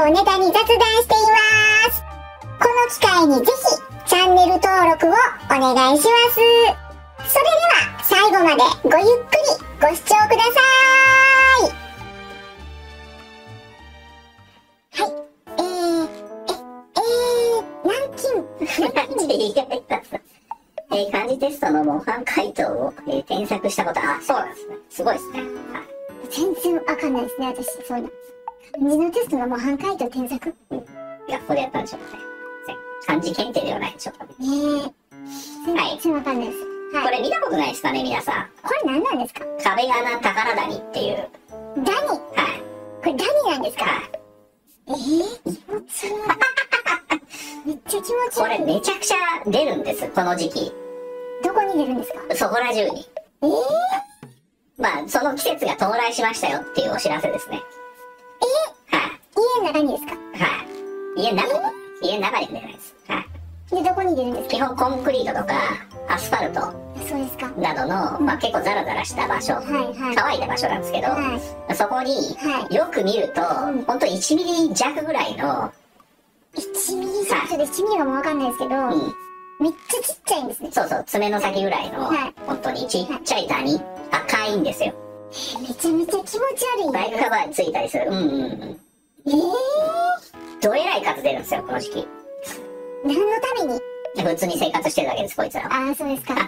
をネタに雑談しています。この機会にぜひチャンネル登録をお願いします。それでは最後までごゆっくりご視聴ください。はい、 漢字テストの模範解答を、添削したこと、そうなんですね。すごいですね。はい。 全然わかんないですね、私。そういうの。漢字のテストの模範解答添削、 学校でやったんでしょうかね。漢字検定ではないでしょうかね。 全然わかんないです。はい。 これ見たことないですかね、皆さん。 これ何なんですか？ 壁穴宝谷っていう。 ダニ？はい。これダニなんですか？ はい。 気持ち悪い。めっちゃ気持ち悪い。 これめちゃくちゃ出るんです、この時期。 どこに出るんですか？ そこら中に。まあ、その季節が到来しましたよっていうお知らせですね。はい。 家の中にですか？ はい。家の中に出ないです。はい。 で、どこに出るんですか？ 基本コンクリートとか、アスファルト。 そうですか。 などの、まあ結構ザラザラした場所。乾いた場所なんですけど、そこに、よく見ると、ほんと1ミリ弱ぐらいの、 1ミリ弱で1ミリがもうわかんないですけど、めっちゃちっちゃいんですね。 そうそう、爪の先ぐらいの、本当にちっちゃいダニ、赤いんですよ。 めちゃめちゃ気持ち悪い。 バイクカバーについたりする。どえらい数出るんですよ、この時期。 何のために？ 普通に生活してるだけです、こいつらは。 ああ、そうですか。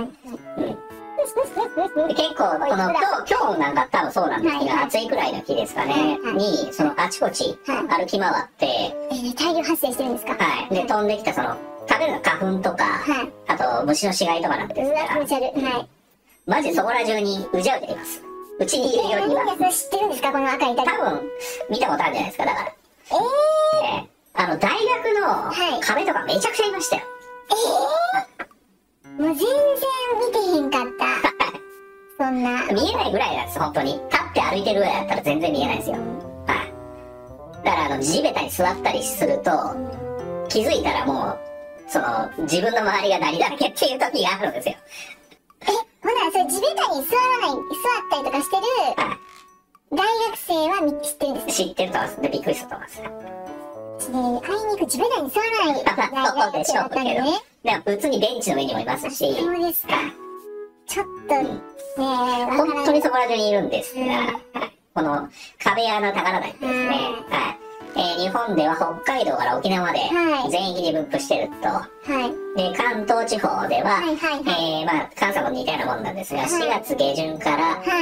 結構、この、今日なんか多分そうなんですけど、暑いくらいの日ですかね、に、その、あちこち歩き回って、 大量発生してるんですか？ はい。で、飛んできたその、食べるの花粉とか、あと、虫の死骸とかなんですが、 気持ち悪い。はい。 マジそこら中にうじゃうじゃいます。うちにいるよりは。 知ってるんですか、この赤いダニ？ 多分、見たことあるんじゃないですか、だから。大学の壁とかめちゃくちゃいましたよ。 もう全然見てへんかった。そんな。 見えないぐらいなんです、本当に。立って歩いてるぐらいだったら全然見えないですよ。はい。だから地べたに座ったりすると、気づいたらもう、その、自分の周りがダニだらけっていう時があるんですよ。 ほな、それ地べたに座ったりとかしてる、大学生は知ってるんですか？ 知ってると思います。で、びっくりしたと思います。 あいにく地べたに座らないそうでしょうけど。でも普通にベンチの上にもいますし。 そうですか。ちょっと、 本当にそこら中にいるんですが、この壁穴宝谷ですね。日本では北海道から沖縄まで全域に分布してると。で、関東地方では、まあ、関西も似たようなもんなんですが、4月下旬から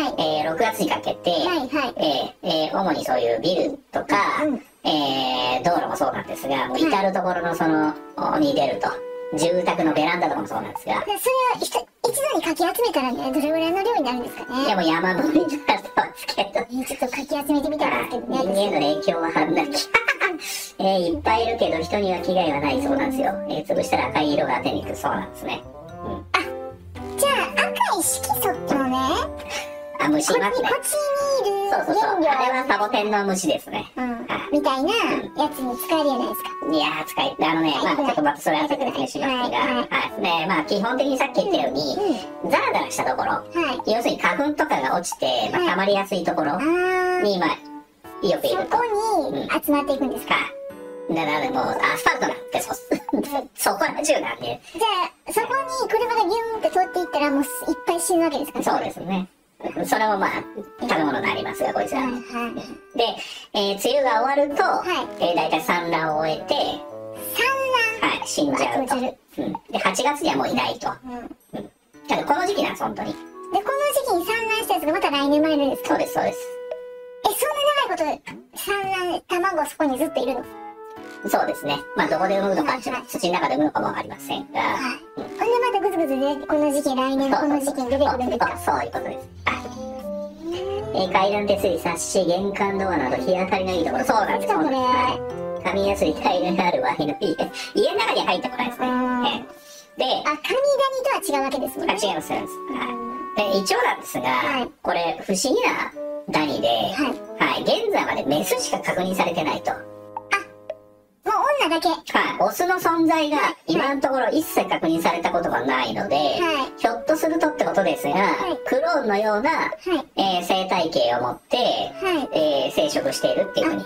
、6月にかけて、主にそういうビルとか、道路もそうなんですが、もう至るところのその、に出ると。住宅のベランダとかもそうなんですが。 それを一度にかき集めたらね、どれぐらいの量になるんですかね？ いや、もう山盛りになってますけど。 ちょっとかき集めてみたんですけどね。 人間の影響はあんなき。いっぱいいるけど人には危害はないそうなんですよ。潰したら赤い色が手にくるそうなんですね。 じゃあ赤い色素ってのね。 虫いますね。 こっちにいるそう。あれはサボテンの虫ですね。 みたいなやつに使えるじゃないですか。 いやー、まあちょっとまたそれ後で説明しますが、まあ基本的にさっき言ったように、ザラザラしたところ、要するに花粉とかが落ちて、溜まりやすいところに、まあ、よくいると。 そこに集まっていくんですか？ だからもうアスファルトなんてそこら中なんで。 じゃあ、そこに車がギューンって通っていったらもういっぱい死ぬわけですか？ そうですね。それもまあ、食べ物になりますが、こいつら。で、梅雨が終わると、だいたい産卵を終えて、死んじゃうと。で、8月にはもういないと。ただこの時期なんです、本当に。で、 この時期に産卵したやつがまた来年生まれるんですか？ そうです、そうです。 そんな長いこと産卵、卵そこにずっといるの？ そうですね。まあ、どこで産むのか、土の中で産むのかもわかりませんが。 ほんでまたグズグズで、この時期、来年のこの時期に出てくるんですか？ そういうことです。階段手すり、サッシ、玄関ドアなど日当たりのいいところ。そうなんです、そうなんです。紙やすり、タイルがあるワイの家の中には入ってこないですね。で、 カニダニとは違うわけですもんね。 違います、で、一応なんですが、これ、不思議なダニで、現在までメスしか確認されてないと。 もう女だけ。 オスの存在が今のところ一切確認されたことがないので、ひょっとするとってことですが、クローンのような、生態系を持って、生殖しているっていうふうに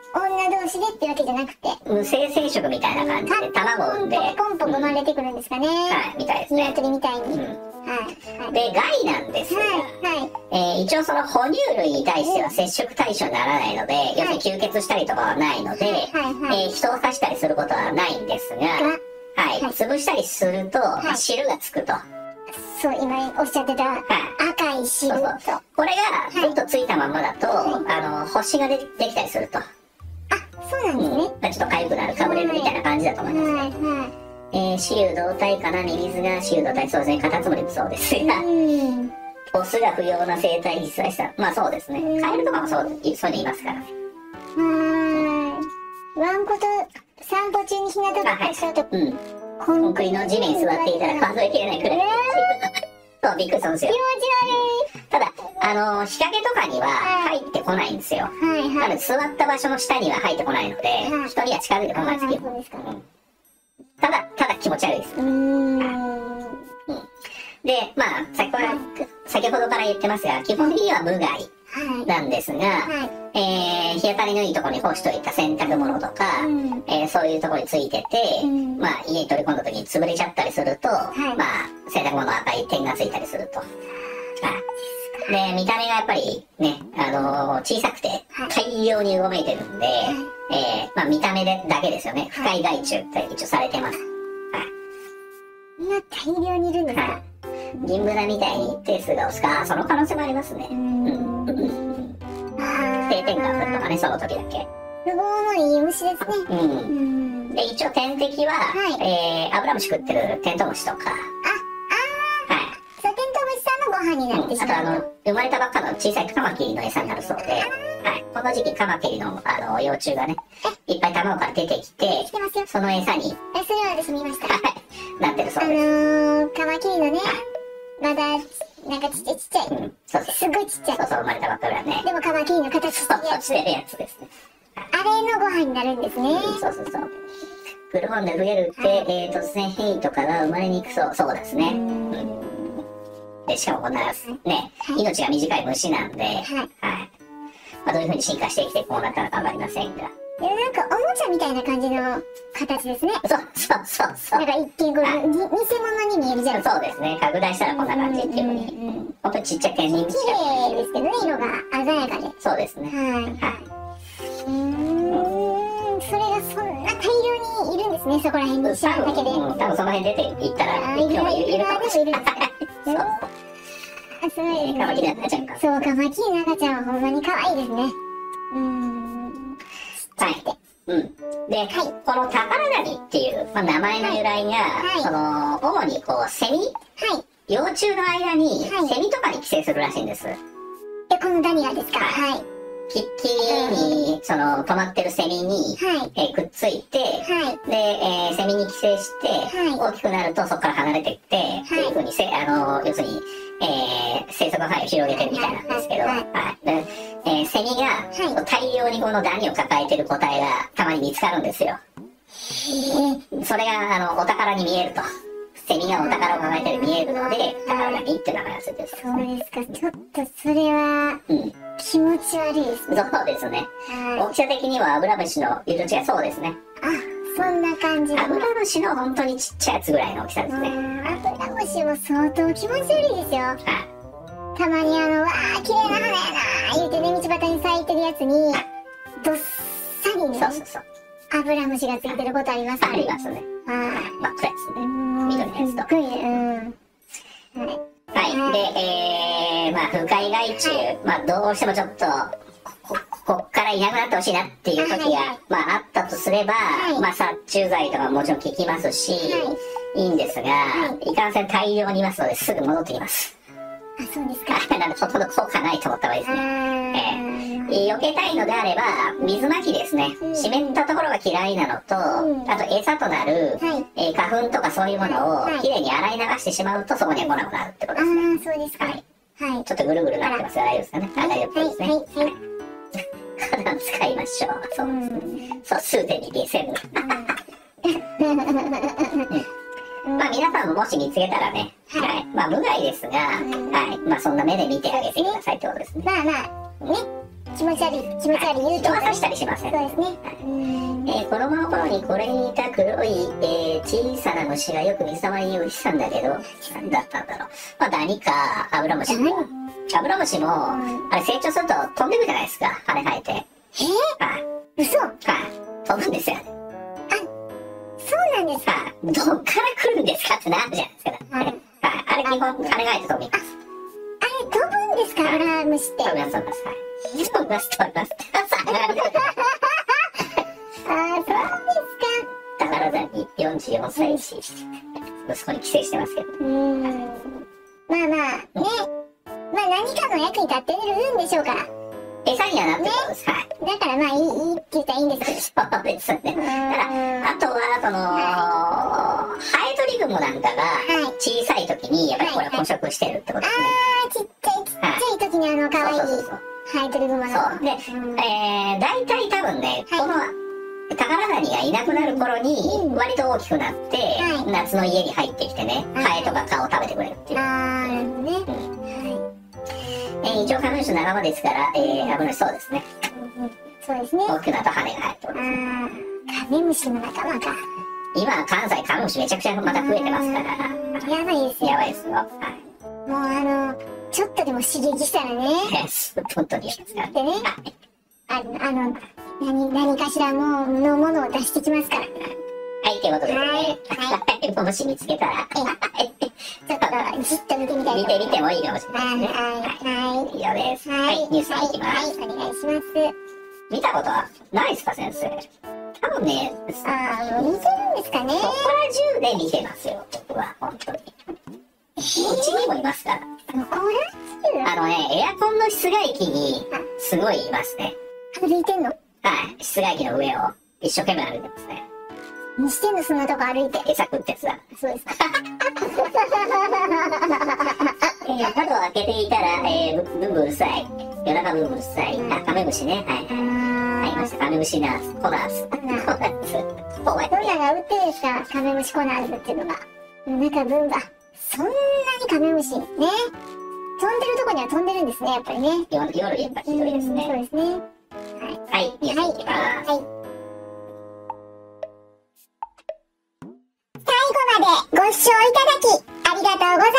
女同士でってわけじゃなくて。 無性生殖みたいな感じで卵を産んで。 ポンポン生まれてくるんですかね。 はい、みたいですね。 鶏みたいに。 で、害なんですが、一応その哺乳類に対しては接触対象にならないので、要するに吸血したりとかはないので、人を刺したりすることはないんですが、はい、潰したりすると、汁がつくと。 そう、今おっしゃってた赤い汁と。 これがずっとついたままだと、星ができたりすると。 あ、そうなんですね。 ちょっと痒くなる、かぶれるみたいな感じだと思いますね。雌雄同体かな、ミミズが雌雄同体、そうですね、カタツムリもそうですが、オスが不要な生態実在した。まあそうですね。カエルとかもそういうのいますからね。 ワンコと散歩中に日向ぼっこしようと。 コンクリの地面に座っていたら数えきれないくらい。そう、びっくりするんですよ。 気持ち悪い。 ただ、日陰とかには入ってこないんですよ。なので、座った場所の下には入ってこないので、人には近づいてこないんですけど。ただ気持ち悪いです。で、まあ、先ほどから言ってますが、基本的には無害なんですが、日当たりのいいところに干しといた洗濯物とか、そういうところについてて、まあ、家に取り込んだ時に潰れちゃったりすると、まあ、洗濯物の赤い点がついたりすると。で、見た目がやっぱりね、小さくて大量にうごめいてるんで、まあ、見た目だけですよね。不快害虫って一応されてます。 そんな大量にいるんですか？ 銀ブナみたいに一定数が押すか、その可能性もありますね。定点が降るとかね、その時だけ。 不合のいい虫ですね。で、一応天敵は、アブラムシ食ってるテントウムシとか。 そう、テントウムシさんのご飯になってしまう。 あと生まれたばっかの小さいカマキリの餌になるそうで、この時期カマキリの幼虫がね、いっぱい卵から出てきて、その餌に。 それは私見ました。 なってるそうです。 カマキリのね、まだ、なんかちっちゃい。 そうすごいちっちゃい。 そう、生まれたばっかりはね。 でもカマキリの形してるやつ。 してるやつですね。 あれのご飯になるんですね。 そう。フルホンで増えるって、突然変異とかが生まれにくそう。そうですね。で、しかもこんな、ね、命が短い虫なんで、まあ、どういう風に進化してきてこうなったのかわかりませんが。 なんかおもちゃみたいな感じの形ですね。 そう。 なんか一見こう、偽物に見えるじゃん。 そうですね。拡大したらこんな感じっていう風に。ほんとにちっちゃい天然綺麗ですけどね、色が鮮やかで。 そうですね。 それがそんな大量にいるんですね、そこら辺に知らんだけで。 多分その辺出ていったら、いるかもしれない。 すごい。 カマキリの赤ちゃんか。 そう、カマキリの赤ちゃんはほんまに可愛いですね。 で、このタカラガニっていう、まあ、名前の由来が、主にこう、セミ、幼虫の間に、セミとかに寄生するらしいんです。 このダニがですか？ 木に、止まってるセミに、くっついて、で、セミに寄生して、大きくなるとそこから離れていって、っていう風に、要するに、生息範囲を広げてるみたいなんですけど、セミが大量にこのダニを抱えてる個体がたまに見つかるんですよ。それがお宝に見えると。セミがお宝を抱えてる見えるので、タカラガニって名前がついてるそうですね。 そうですか。ちょっとそれは気持ち悪いですね。 そうですね。大きさ的にはアブラムシの色違いそうですね。 そんな感じ。 アブラムシの本当にちっちゃいやつぐらいの大きさですね。 アブラムシも相当気持ち悪いですよ。たまにわー綺麗な花やなー言うてね、道端に咲いてるやつにどっさりね、アブラムシがついてることありますね。 ありますね。真っ暗ですね。緑のやつと。まあ、不快害虫、まあ、どうしてもちょっと、こっからいなくなってほしいなっていう時が、まあ、あったとすれば、まあ、殺虫剤とかもちろん効きますし、いいんですが、いかんせん大量にいますので、すぐ戻ってきます。 そうですか。 なので、ほとんど効果ないと思った方がいいですね。避けたいのであれば、水まきですね。湿ったところが嫌いなのと、あと餌となる、花粉とかそういうものをきれいに洗い流してしまうと、そこには来なくなるってことですね。 そうですか。 ちょっとぐるぐるなってますが、大丈夫ですかね。大丈夫ですね。花壇使いましょう。そうですね。そう、数点にセブン。まあ皆さんももし見つけたらね、無害ですが、まあそんな目で見てあげてくださいってことですね。 ね、気気持ち悪い言うと人は刺したりしません。 そうですね。 子供の頃にこれにいた黒い、小さな虫がよく水たまりに浮いてたんだけど、何だったんだろう。まあ、ダニか、アブラムシ。アブラムシも、あれ成長すると飛んでくじゃないですか、羽生えて。はい。 嘘？はい。 飛ぶんですよ。 そうなんですか。 どっから来るんですかってなるじゃないですか。はい。あれ基本、羽生えて飛びます。 あれ飛ぶんですか、アブラムシって。 飛びます、飛びます。はい。飛びます、飛びます。 そうですか。 宝田に44歳し、息子に寄生してますけど。 まあまあ、ね。まあ何かの役に立ってるんでしょうから。 餌にはなってるんです。はい。 だからまあいいって言ったらいいんですけど。 そうですね。だから、あとは、ハエトリグモなんかが、小さい時に、やっぱりこれ捕食してるってことですね。 ちっちゃい時に可愛いハエトリグモの。 そう。で、大体多分ね、この、宝ダニがいなくなる頃に割と大きくなって、夏の家に入ってきてね、ハエとか蚊を食べてくれるっていう。 なるほどね。 一応カメムシの仲間ですから、危ないそうですね。 そうですね。 大きくなると羽が生えております。カメムシの仲間か。 今関西カメムシめちゃくちゃまた増えてますから。 やばいですよ。 やばいですよ。 もうちょっとでも刺激したらね。 本当にいいですから。 でね。何かしらのものを出してきますから。 はい、ということでね。はい。もし見つけたら。 ちょっとじっと見てみたい。 見てもいいかもしれないですね。はい。以上です。はい、ニュースに行きます。 はい、お願いします。 見たことはないですか、先生。多分ね、 見てるんですかね。 そこら中で見てますよ、僕は、本当に。うちにもいますから。エアコンの室外機に、すごいいますね。 歩いてんの？ はい、室外機の上を一生懸命歩いてますね。 にしてんの、そんなとこ歩いて。 餌食ってさ。 そうですか。 窓を開けていたら、ブンブンうるさい。夜中ブンブンうるさい。カメムシね。はい。ありました。カメムシナース。コナース。 どんなのが売ってるんですか、カメムシコナースっていうのが。なんかブンバ。そんなにカメムシね。飛んでるとこには飛んでるんですね、やっぱりね。 夜やっぱひどいですね。 そうですね。 はい。ニュースいきます。はい。 最後までご視聴いただきありがとうございます。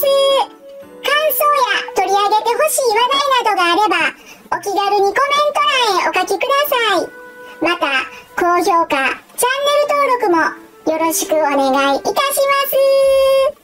感想や取り上げてほしい話題などがあればお気軽にコメント欄へお書きください。また高評価、チャンネル登録もよろしくお願いいたします。